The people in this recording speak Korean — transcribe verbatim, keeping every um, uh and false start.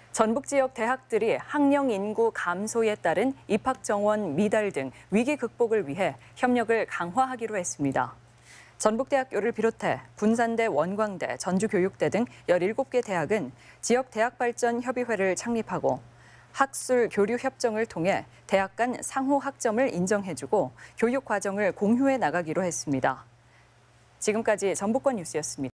전북 지역 대학들이 학령 인구 감소에 따른 입학 정원 미달 등 위기 극복을 위해 협력을 강화하기로 했습니다. 전북대학교를 비롯해 군산대, 원광대, 전주교육대 등 열일곱 개 대학은 지역 대학발전협의회를 창립하고 학술 교류 협정을 통해 대학 간 상호 학점을 인정해주고 교육 과정을 공유해 나가기로 했습니다. 지금까지 전북권 뉴스였습니다.